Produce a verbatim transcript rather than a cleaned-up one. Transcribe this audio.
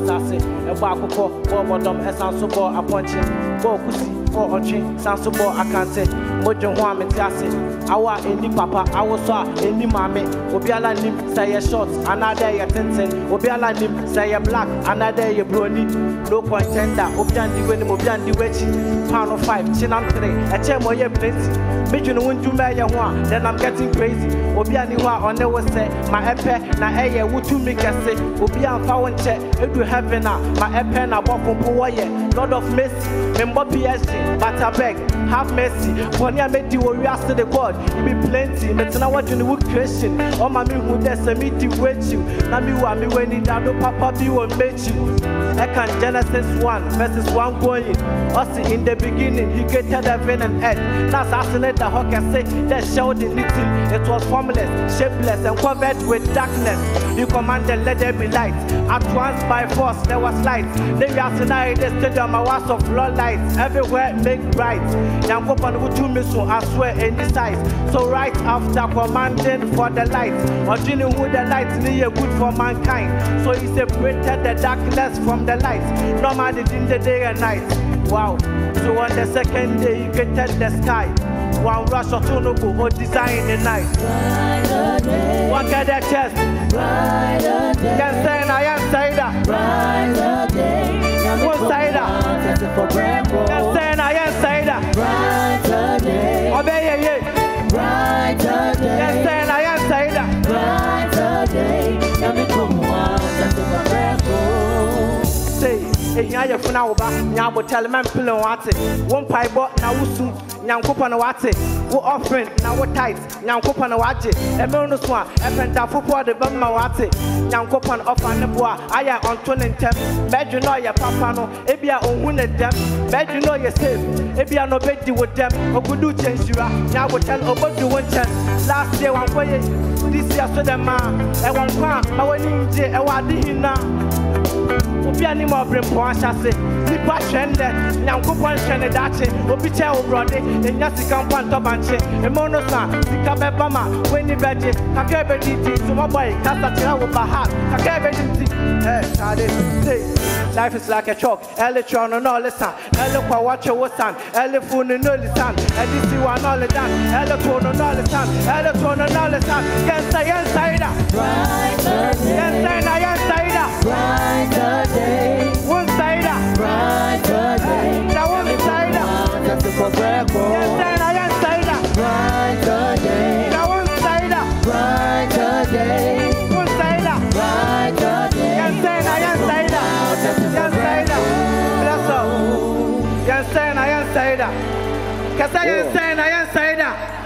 assassin, a barco, or bottom, a sansobo, a punch, go pussy, or hunching, sansobo, I can't say, Mojo Wam and Tassi. Our any papa, I was saw any mammy, Obiala nim, say a short, another a tintin, Obiala nim, say a black, another a brony, no point tender, Obiandi when Mobiandi wedge, pound of five, chin and three, a chemo ye plenty. Major won't do me a one, then I'm getting crazy. Obiani on the was say, my epe, na air, would to make a say, Obian found check, it will have been my epe, na walk from Powaye, Lord of mercy, member P S G, but I beg, have mercy, for near made you ask to the God, you be plenty, but now what you would question, or my me who there's a meeting with you, Nami wa me when it down, Papa be will make you. I can Genesis one, verses one going, us in the beginning, he created heaven and earth, now assassinate the hawk and say, that showed in little, it was formless, shapeless, and covered with darkness. You commanded, let there be light. At once by force, there was light. Then you are tonight, the stadium, a was of flood lights, everywhere make bright. Yankopan would do me so, I swear, in this size. So right after commanding for the light, or dealing with the light, near good for mankind. So he separated the darkness from the light, normally in the day and night. Wow. So on the second day, he created the sky. One rush or two no go or design the night. One get that chest. Can say I am cider. One cider. Can say I am cider. Obey ye. Can say I am cider. Say, if you are for now, you tell me pillow what it. One pipe bot now soon. Nyankopana wate wo offering na wo tight Nyankopana waje e me no so a e penta fopo de bemma wate Nyankopana offer ne boa aya onto ne ntem bedwe no ye papa no e bia onhu ne dem bedwe no ye safe e bia no bedi wo dem ogudu chenshira nya wo tell obodu won chen last year wan koye this year so dem ma e won kwa ma woni nje e wade hina obi ani mo brem po ahase nipa twende Nyankopon hwene dache obi che wo brode enya sika mpanto banche e mo no sa sika beba ma weni beje kaka be diti so mo boy kasa tira wo baha kaka be diti eh sade say life is like a chalk electron no listen electro watch wo san elephone no listen e this one all done electron no listen electron no listen can say inside right can say na inside right day one side right day now one side that's for breakfast yes I am side right day now one side right day one side right day yes I am side yes side bless up yes I am side cuz I am side I am side